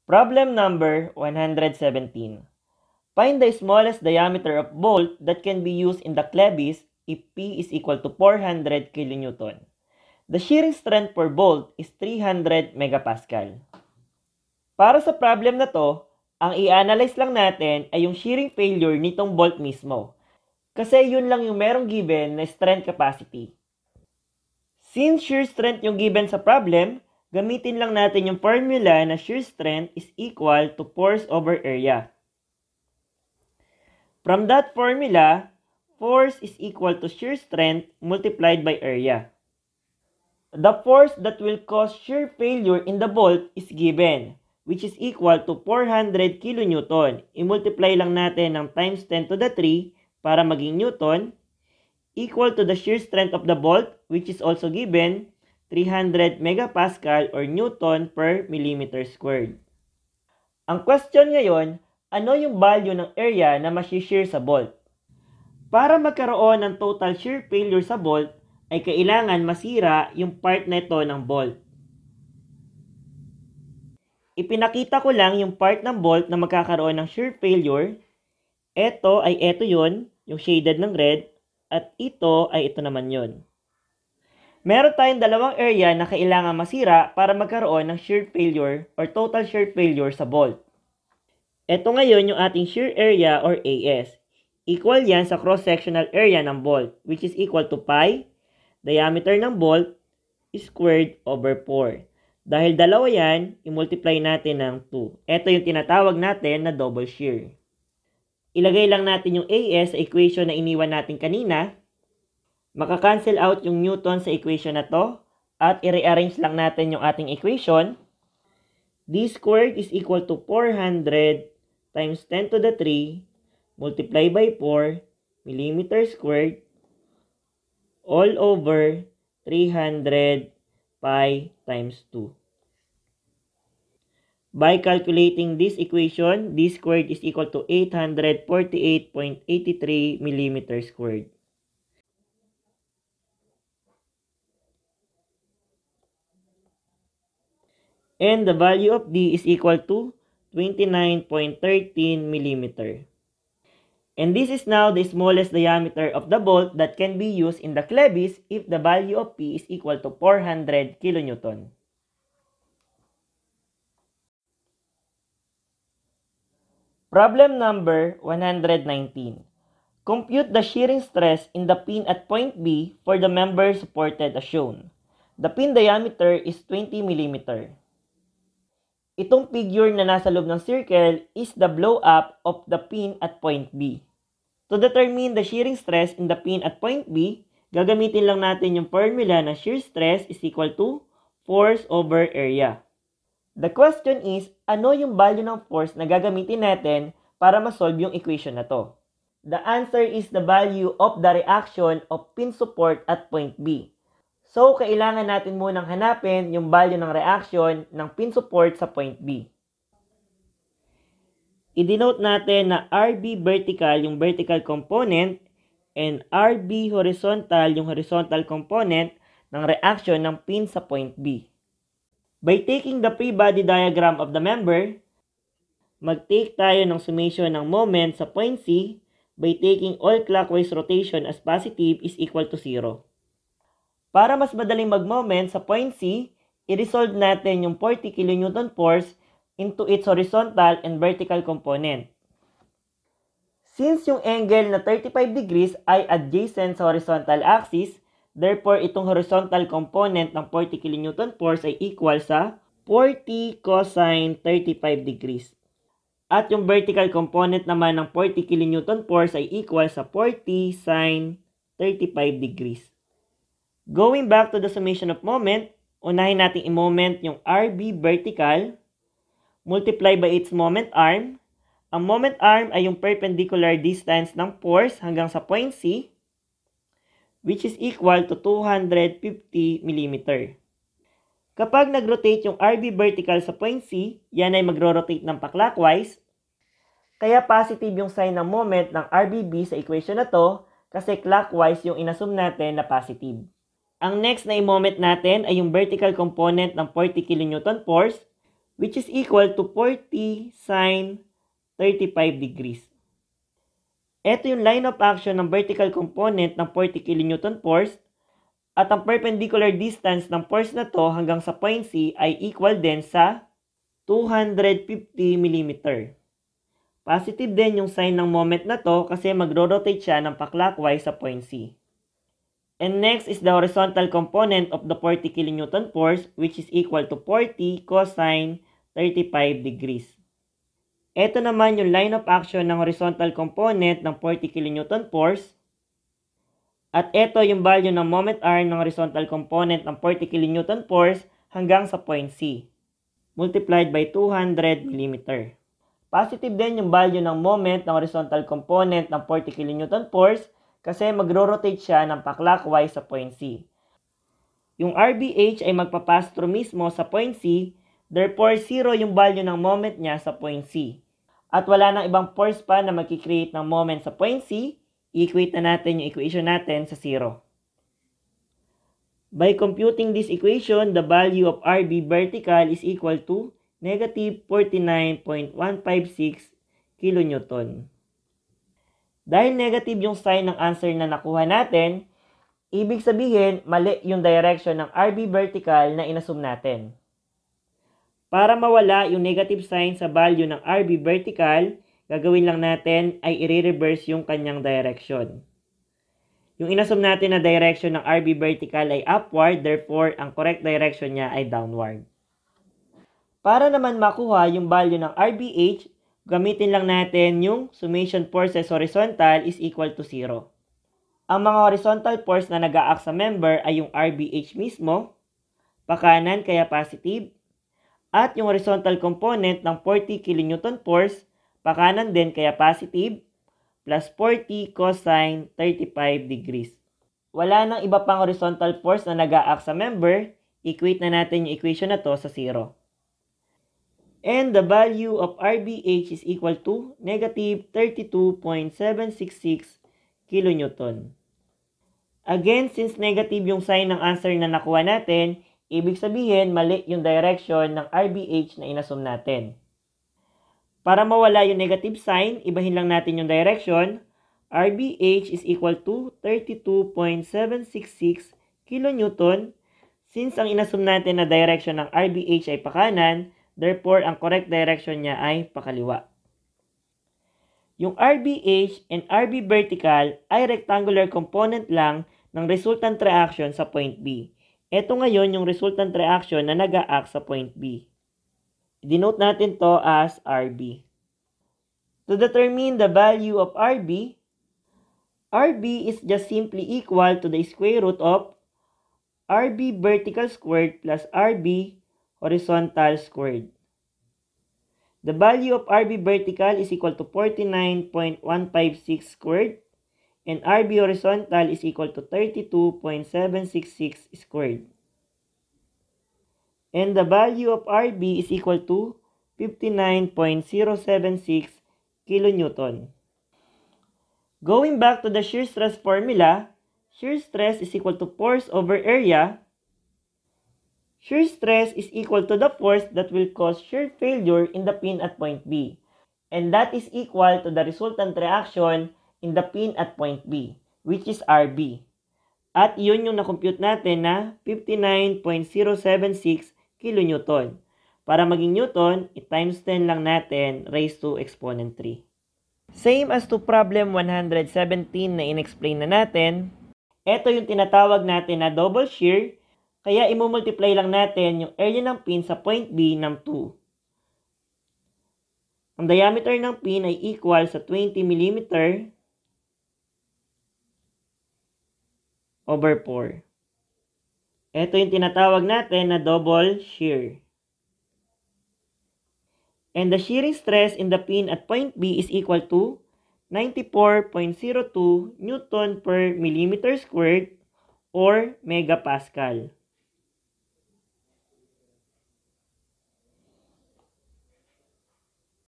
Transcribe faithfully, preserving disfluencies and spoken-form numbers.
Problem number one hundred seventeen. Find the smallest diameter of bolt that can be used in the clevis if P is equal to four hundred kilonewton. The shearing strength per bolt is three hundred megapascal. Para sa problem na to, ang i-analyze lang natin ay yung shearing failure nitong bolt mismo. Kasi yun lang yung merong given na strength capacity. Since shear strength yung given sa problem, gamitin lang natin yung formula na shear strength is equal to force over area. From that formula, force is equal to shear strength multiplied by area. The force that will cause shear failure in the bolt is given, which is equal to four hundred kilonewton. I-multiply lang natin ng times ten to the three para maging newton, equal to the shear strength of the bolt, which is also given, three hundred megapascal or newton per millimeter squared. Ang question ngayon, ano yung value ng area na ma-shear sa bolt? Para magkaroon ng total shear failure sa bolt, ay kailangan masira yung part na ito ng bolt. Ipinakita ko lang yung part ng bolt na magkakaroon ng shear failure. Ito ay ito yun, yung shaded ng red, at ito ay ito naman yun. Meron tayong dalawang area na kailangan masira para magkaroon ng shear failure or total shear failure sa bolt. Ito ngayon yung ating shear area or A S. Equal yan sa cross-sectional area ng bolt, which is equal to pi, diameter ng bolt, squared over four. Dahil dalawa yan, i-multiply natin ng two. Ito yung tinatawag natin na double shear. Ilagay lang natin yung A S sa equation na iniwan natin kanina. Maka-cancel out yung newton sa equation na to. At i-rearrange lang natin yung ating equation. D squared is equal to four hundred times ten to the three multiply by four millimeter squared all over three hundred pi times two. By calculating this equation, d squared is equal to eight hundred forty-eight point eight three millimeter squared. And the value of D is equal to twenty-nine point one three millimeter. And this is now the smallest diameter of the bolt that can be used in the clevis if the value of P is equal to four hundred kilonewton. Problem number one hundred nineteen. Compute the shearing stress in the pin at point B for the member supported as shown. The pin diameter is twenty millimeters. Itong figure na nasa loob ng circle is the blow up of the pin at point B. To determine the shearing stress in the pin at point B, gagamitin lang natin yung formula na shear stress is equal to force over area. The question is, ano yung value ng force na gagamitin natin para ma-solve yung equation na to? The answer is the value of the reaction of pin support at point B. So, kailangan natin munang hanapin yung value ng reaction ng pin support sa point B. I-denote natin na R B vertical yung vertical component and R B horizontal yung horizontal component ng reaction ng pin sa point B. By taking the free body diagram of the member, mag-take tayo ng summation ng moment sa point C by taking all clockwise rotation as positive is equal to zero. Para mas madaling mag-moment sa point C, i-resolve natin yung forty kilonewton force into its horizontal and vertical component. Since yung angle na thirty-five degrees ay adjacent sa horizontal axis, therefore itong horizontal component ng forty kilonewton force ay equal sa forty cosine thirty-five degrees. At yung vertical component naman ng forty kilonewton force ay equal sa forty sine thirty-five degrees. Going back to the summation of moment, unahin natin i-moment yung R B vertical, multiply by its moment arm. Ang moment arm ay yung perpendicular distance ng force hanggang sa point C, which is equal to two hundred fifty millimeters. Kapag nag-rotate yung R B vertical sa point C, yan ay magro-rotate ng pa-clockwise. Kaya positive yung sign ng moment ng R B B sa equation na to kasi clockwise yung inassume natin na positive. Ang next na i-moment natin ay yung vertical component ng forty kilonewton force, which is equal to forty sine thirty-five degrees. Ito yung line of action ng vertical component ng forty kilonewton force at ang perpendicular distance ng force na to hanggang sa point C ay equal din sa two hundred fifty millimeters. Positive din yung sign ng moment na to kasi magro-rotate siya ng pa-clockwise sa point C. And next is the horizontal component of the forty kilonewton force which is equal to forty cosine thirty-five degrees. Ito naman yung line of action ng horizontal component ng forty kilonewton force. At ito yung value ng moment arm ng horizontal component ng forty kilonewton force hanggang sa point C, multiplied by two hundred millimeters. Positive din yung value ng moment ng horizontal component ng forty kilonewton force kasi magro-rotate siya ng pa-clockwise sa point C. Yung R B H ay magpapass through mismo sa point C, therefore zero yung value ng moment niya sa point C. At wala nang ibang force pa na magkikreate ng moment sa point C, i-equate na natin yung equation natin sa zero. By computing this equation, the value of R B vertical is equal to negative forty-nine point one five six kilonewton. Dahil negative yung sign ng answer na nakuha natin, ibig sabihin mali yung direction ng R B vertical na inassume natin. Para mawala yung negative sign sa value ng R B vertical, gagawin lang natin ay i-reverse yung kanyang direction. Yung inassume natin na direction ng R B vertical ay upward, therefore ang correct direction niya ay downward. Para naman makuha yung value ng R B H, gamitin lang natin yung summation forces horizontal is equal to zero. Ang mga horizontal force na nag-a-act sa member ay yung R B H mismo, pakanan kaya positive, at yung horizontal component ng forty kilonewton force, pakanan din kaya positive, plus forty cosine thirty-five degrees. Wala nang iba pang horizontal force na nag-a-act sa member, equate na natin yung equation na to sa zero. And the value of R B H is equal to negative thirty-two point seven six six kilonewton. Again, since negative yung sign ng answer na nakuha natin, ibig sabihin, mali yung direction ng R B H na inassume natin. Para mawala yung negative sign, ibahin lang natin yung direction. R B H is equal to thirty-two point seven six six kilonewton. Since ang inassume natin na direction ng R B H ay pakanan, therefore ang correct direction niya ay pakaliwa. Yung R B H and R B vertical ay rectangular component lang ng resultant reaction sa point B. Ito ngayon yung resultant reaction na nag-a-act sa point B. Denote natin to as R B. To determine the value of R B, R B is just simply equal to the square root of R B vertical squared plus R B horizontal squared. The value of R B vertical is equal to forty-nine point one five six squared and R B horizontal is equal to thirty-two point seven six six squared. And the value of R B is equal to fifty-nine point zero seven six kilonewton. Going back to the shear stress formula, shear stress is equal to force over area. Shear stress is equal to the force that will cause shear failure in the pin at point B. And that is equal to the resultant reaction in the pin at point B, which is R B. At yun yung na-compute natin na fifty-nine point zero seven six kilonewton. Para maging newton, i-times ten lang natin raised to exponent three. Same as to problem one hundred seventeen na in-explain na natin, ito yung tinatawag natin na double shear, kaya i-multiply lang natin yung area ng pin sa point B ng two. Ang diameter ng pin ay equal sa twenty millimeters over four. Ito yung tinatawag natin na double shear. And the shearing stress in the pin at point B is equal to ninety-four point zero two Newton per millimeter squared or megapascal.